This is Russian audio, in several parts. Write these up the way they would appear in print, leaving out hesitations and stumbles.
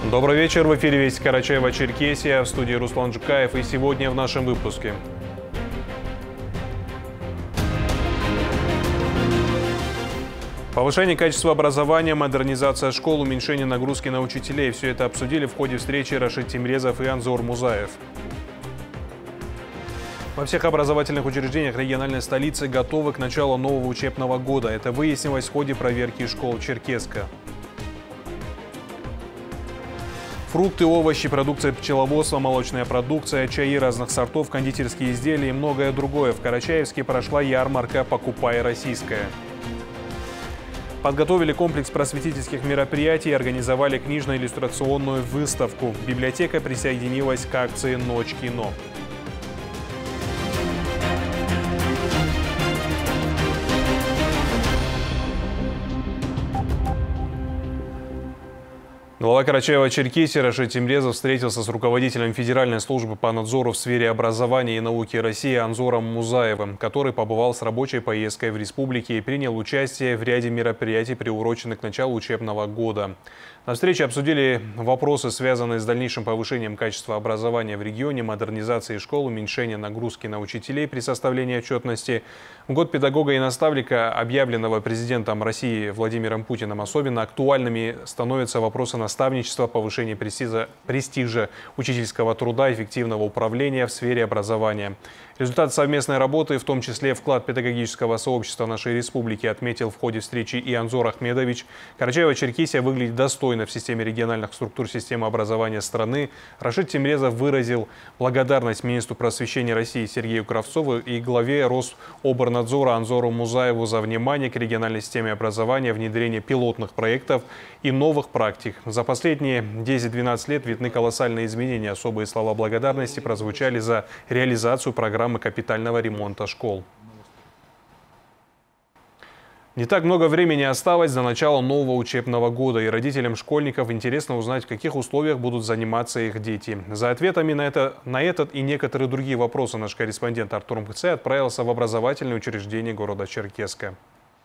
Добрый вечер. В эфире «Вести Карачаево-Черкесия», в студии Руслан Джукаев. И сегодня в нашем выпуске. Повышение качества образования, модернизация школ, уменьшение нагрузки на учителей. Все это обсудили в ходе встречи Рашид Тимрезов и Анзор Музаев. Во всех образовательных учреждениях региональной столицы готовы к началу нового учебного года. Это выяснилось в ходе проверки школ Черкеска. Фрукты, овощи, продукция пчеловодства, молочная продукция, чаи разных сортов, кондитерские изделия и многое другое. В Карачаевске прошла ярмарка «Покупай российское». Подготовили комплекс просветительских мероприятий и организовали книжно-иллюстрационную выставку. Библиотека присоединилась к акции «Ночь кино». Глава Карачаева-Черкесии Рашид Тимрезов встретился с руководителем Федеральной службы по надзору в сфере образования и науки России Анзором Музаевым, который побывал с рабочей поездкой в республике и принял участие в ряде мероприятий, приуроченных к началу учебного года. На встрече обсудили вопросы, связанные с дальнейшим повышением качества образования в регионе, модернизацией школ, уменьшением нагрузки на учителей при составлении отчетности. В год педагога и наставника, объявленного президентом России Владимиром Путиным, особенно актуальными становятся вопросы наставничества, повышения престижа учительского труда, эффективного управления в сфере образования. Результат совместной работы, в том числе вклад педагогического сообщества нашей республики, отметил в ходе встречи и Анзор Ахмедович. Карачаево-Черкесия выглядит достойно в системе региональных структур системы образования страны. Рашид Тимрезов выразил благодарность министру просвещения России Сергею Кравцову и главе Рособорнадзора Анзору Музаеву за внимание к региональной системе образования, внедрение пилотных проектов и новых практик. За последние 10-12 лет видны колоссальные изменения. Особые слова благодарности прозвучали за реализацию программы капитального ремонта школ. Не так много времени осталось до начала нового учебного года, и родителям школьников интересно узнать, в каких условиях будут заниматься их дети. За ответами на этот и некоторые другие вопросы наш корреспондент Артур МХЦ отправился в образовательные учреждения города Черкесска.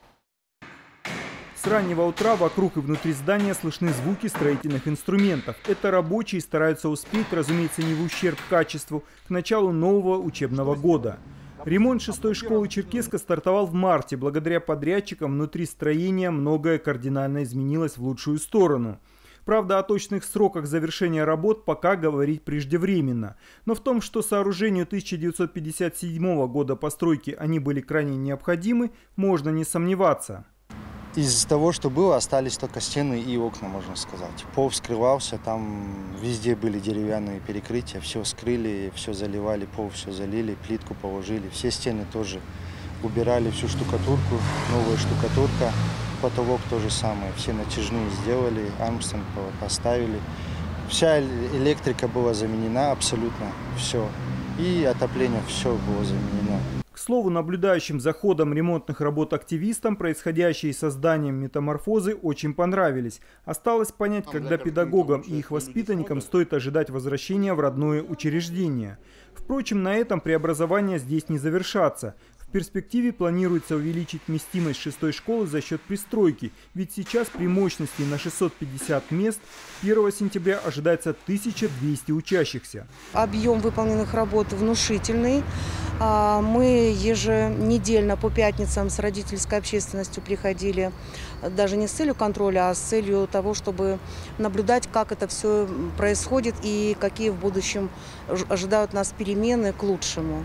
С раннего утра вокруг и внутри здания слышны звуки строительных инструментов. Это рабочие стараются успеть, разумеется, не в ущерб качеству, к началу нового учебного года. Ремонт 6-й школы Черкеска стартовал в марте. Благодаря подрядчикам внутри строения многое кардинально изменилось в лучшую сторону. Правда, о точных сроках завершения работ пока говорить преждевременно. Но в том, что сооружению 1957 года постройки они были крайне необходимы, можно не сомневаться. Из того, что было, остались только стены и окна, можно сказать. Пол вскрывался, там везде были деревянные перекрытия, все скрыли, все заливали, пол все залили, плитку положили. Все стены тоже убирали, всю штукатурку, новая штукатурка, потолок то же самое. Все натяжные сделали, Армстронг поставили. Вся электрика была заменена, абсолютно все. И отопление, все было заменено. К слову, наблюдающим за ходом ремонтных работ активистам происходящие со зданием метаморфозы очень понравились. Осталось понять, когда педагогам и их воспитанникам стоит ожидать возвращения в родное учреждение. Впрочем, на этом преобразования здесь не завершатся. В перспективе планируется увеличить вместимость 6-й школы за счет пристройки, ведь сейчас при мощности на 650 мест 1 сентября ожидается 1200 учащихся. Объем выполненных работ внушительный. Мы еженедельно по пятницам с родительской общественностью приходили даже не с целью контроля, а с целью того, чтобы наблюдать, как это все происходит и какие в будущем ожидают нас перемены к лучшему.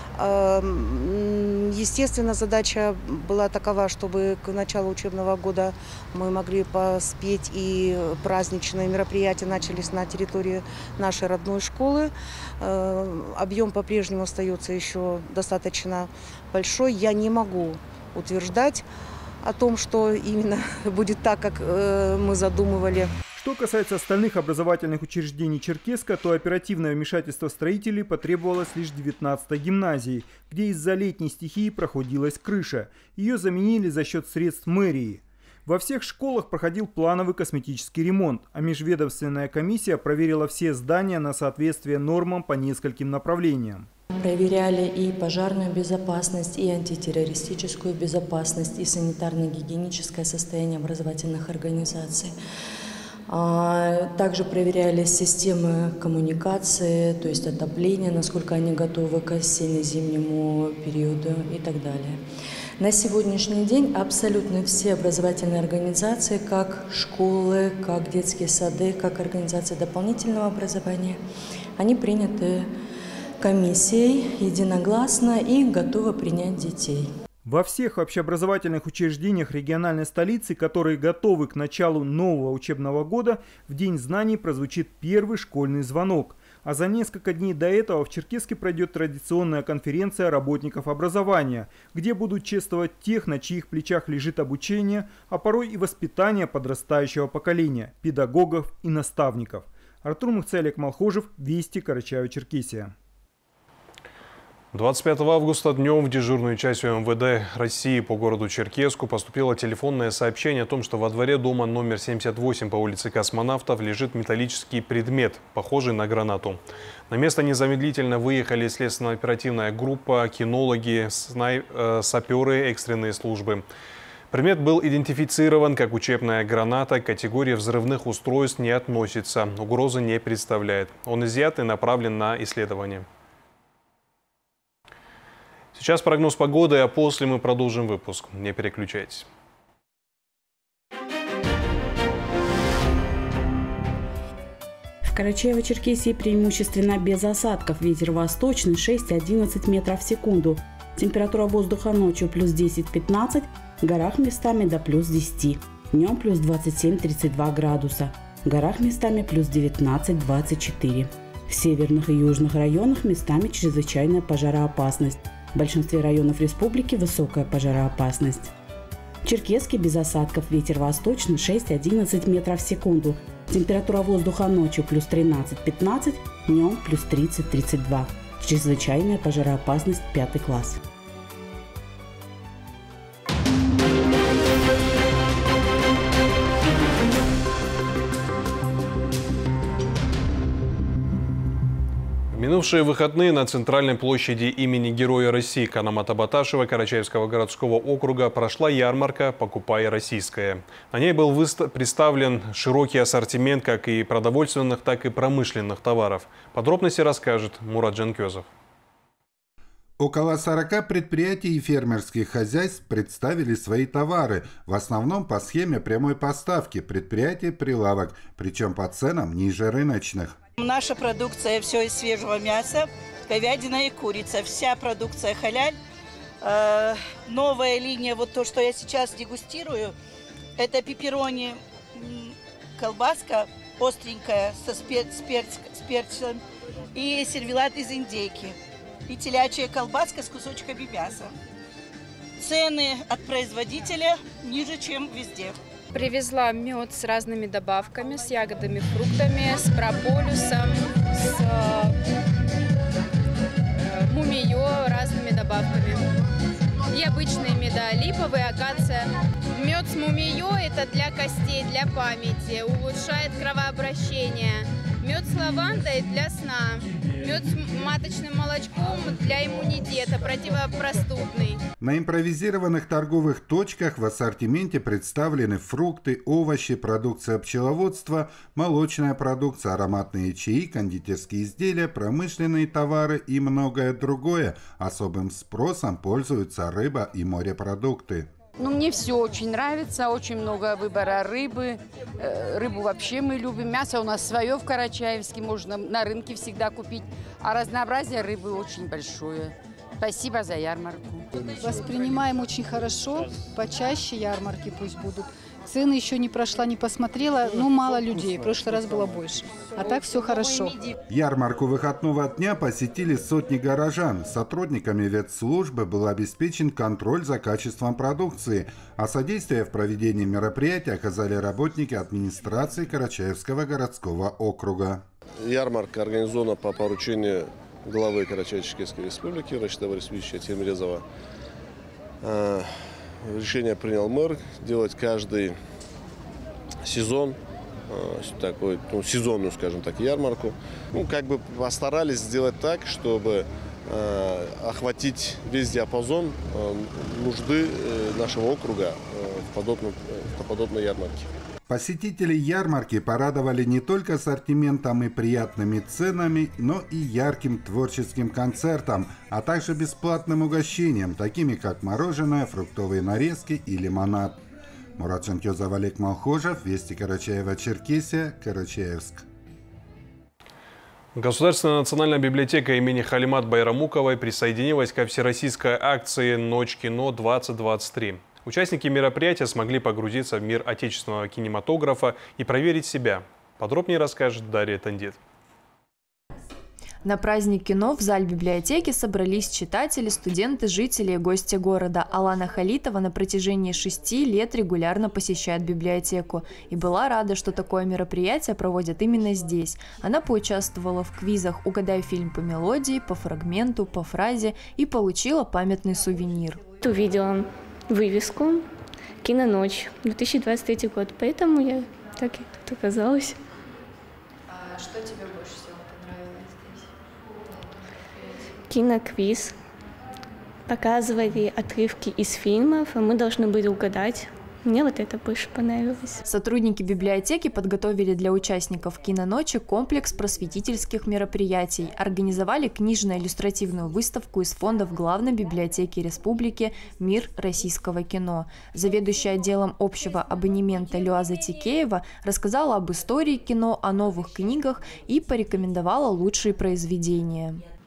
Естественно, задача была такова, чтобы к началу учебного года мы могли поспеть и праздничные мероприятия начались на территории нашей родной школы. Объем по-прежнему остается еще достаточно большой. Я не могу утверждать о том, что именно будет так, как мы задумывали. Что касается остальных образовательных учреждений Черкеска, то оперативное вмешательство строителей потребовалось лишь в 19-й гимназии, где из-за летней стихии проходилась крыша. Ее заменили за счет средств мэрии. Во всех школах проходил плановый косметический ремонт, а межведомственная комиссия проверила все здания на соответствие нормам по нескольким направлениям. Проверяли и пожарную безопасность, и антитеррористическую безопасность, и санитарно-гигиеническое состояние образовательных организаций. Также проверялись системы коммуникации, то есть отопление, насколько они готовы к осенне-зимнему периоду и так далее. На сегодняшний день абсолютно все образовательные организации, как школы, как детские сады, как организации дополнительного образования, они приняты комиссией единогласно и готовы принять детей. Во всех общеобразовательных учреждениях региональной столицы, которые готовы к началу нового учебного года, в День знаний прозвучит первый школьный звонок. А за несколько дней до этого в Черкесске пройдет традиционная конференция работников образования, где будут чествовать тех, на чьих плечах лежит обучение, а порой и воспитание подрастающего поколения, педагогов и наставников. Артур Мухце, Олег Малхожев, Вести, Карачаево-Черкесия. 25 августа днем в дежурную часть МВД России по городу Черкесску поступило телефонное сообщение о том, что во дворе дома номер 78 по улице Космонавтов лежит металлический предмет, похожий на гранату. На место незамедлительно выехали следственно-оперативная группа, кинологи, саперы, экстренные службы. Предмет был идентифицирован как учебная граната, к категории взрывных устройств не относится, угрозы не представляет. Он изъят и направлен на исследование. Сейчас прогноз погоды, а после мы продолжим выпуск. Не переключайтесь. В Карачаево-Черкесии преимущественно без осадков. Ветер восточный 6-11 метров в секунду. Температура воздуха ночью плюс 10-15, в горах местами до плюс 10. Днем плюс 27-32 градуса. В горах местами плюс 19-24. В северных и южных районах местами чрезвычайная пожароопасность. В большинстве районов республики высокая пожароопасность. В Черкесске без осадков, ветер восточный 6-11 метров в секунду. Температура воздуха ночью плюс 13-15, днем плюс 30-32. Чрезвычайная пожароопасность 5 класс. Минувшие выходные на центральной площади имени Героя России Канамата Баташева Карачаевского городского округа прошла ярмарка «Покупай российское». На ней был представлен широкий ассортимент как и продовольственных, так и промышленных товаров. Подробности расскажет Мурат Джанкезов. Около 40 предприятий и фермерских хозяйств представили свои товары, в основном по схеме прямой поставки предприятий-прилавок, причем по ценам ниже рыночных. Наша продукция все из свежего мяса, говядина и курица. Вся продукция халяль. Новая линия, вот то, что я сейчас дегустирую, это пепперони, колбаска остренькая с перцем и сервелат из индейки. И телячья колбаска с кусочками мяса. Цены от производителя ниже, чем везде. Привезла мед с разными добавками, с ягодами, фруктами, с прополисом, с мумиё, разными добавками. И обычные меда, липовые, акация. Мед с мумиё – это для костей, для памяти, улучшает кровообращение. Мед с лавандой для сна. Мед с маточным молочком для иммунитета, противопростудный. На импровизированных торговых точках в ассортименте представлены фрукты, овощи, продукция пчеловодства, молочная продукция, ароматные чаи, кондитерские изделия, промышленные товары и многое другое. Особым спросом пользуются рыба и морепродукты. Мне все очень нравится, очень много выбора рыбы. Рыбу вообще мы любим. Мясо у нас свое в Карачаевске, можно на рынке всегда купить. А разнообразие рыбы очень большое. Спасибо за ярмарку. Воспринимаем очень хорошо, почаще ярмарки пусть будут. Цены еще не прошла, не посмотрела, но мало людей, в прошлый раз было больше. А так все хорошо. Ярмарку выходного дня посетили сотни горожан. Сотрудниками ветслужбы был обеспечен контроль за качеством продукции, а содействие в проведении мероприятия оказали работники администрации Карачаевского городского округа. Ярмарка организована по поручению главы Карачаево-Черкесской республики Рашида Борисовича Тимирязова. Решение принял мэр делать каждый сезон такой, сезонную, скажем так, ярмарку. Постарались сделать так, чтобы охватить весь диапазон нужды нашего округа в подобной ярмарке. Посетителей ярмарки порадовали не только ассортиментом и приятными ценами, но и ярким творческим концертом, а также бесплатным угощением, такими как мороженое, фруктовые нарезки и лимонад. Мурат Жанкёзов, Олег Малхожев, Вести Карачаево-Черкесия, Карачаевск. Государственная национальная библиотека имени Халимат Байрамуковой присоединилась ко всероссийской акции «Ночь кино-2023». Участники мероприятия смогли погрузиться в мир отечественного кинематографа и проверить себя. Подробнее расскажет Дарья Тандит. На праздник кино в зале библиотеки собрались читатели, студенты, жители и гости города. Алана Халитова на протяжении 6 лет регулярно посещает библиотеку и была рада, что такое мероприятие проводят именно здесь. Она поучаствовала в квизах «Угадай фильм по мелодии», по фрагменту, по фразе и получила памятный сувенир. Увидела вывеску «Киноночь», 2023 год, поэтому я так и тут оказалась. А что тебе больше всего понравилось здесь? Киноквиз. Показывали отрывки из фильмов, а мы должны были угадать. Мне вот это больше понравилось. Сотрудники библиотеки подготовили для участников «Киноночи» комплекс просветительских мероприятий. Организовали книжно-иллюстративную выставку из фондов Главной библиотеки Республики «Мир российского кино». Заведующая отделом общего абонемента Люаза Тикеева рассказала об истории кино, о новых книгах и порекомендовала лучшие произведения. В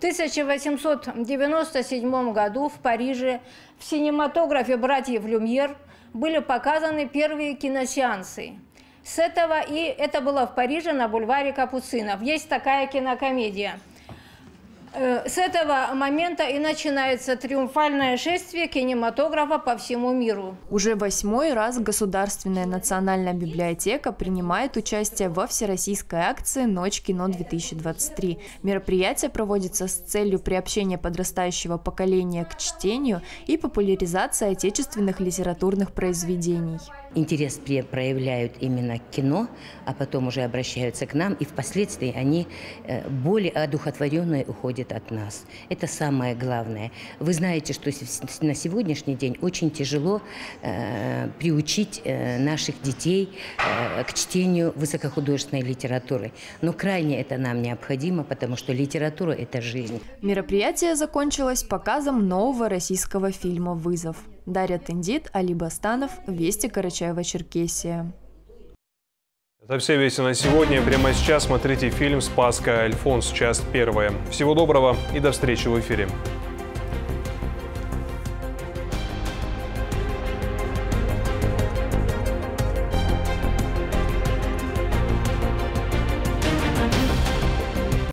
1897 году в Париже в кинематографе братьев Люмьер были показаны первые киносеансы. С этого, и это было в Париже на бульваре Капуцинов. Есть такая кинокомедия. С этого момента и начинается триумфальное шествие кинематографа по всему миру. Уже 8-й раз Государственная национальная библиотека принимает участие во всероссийской акции «Ночь кино-2023». Мероприятие проводится с целью приобщения подрастающего поколения к чтению и популяризации отечественных литературных произведений. Интерес проявляют именно к кино, а потом уже обращаются к нам, и впоследствии они более одухотворенные уходят от нас. Это самое главное. Вы знаете, что на сегодняшний день очень тяжело приучить наших детей к чтению высокохудожественной литературы. Но крайне это нам необходимо, потому что литература – это жизнь. Мероприятие закончилось показом нового российского фильма «Вызов». Дарья Тендит, Али Бастанов, Вести Карачаево-Черкесия. Это все вести на сегодня. Прямо сейчас смотрите фильм «Спасская Альфонс», часть 1. Всего доброго и до встречи в эфире.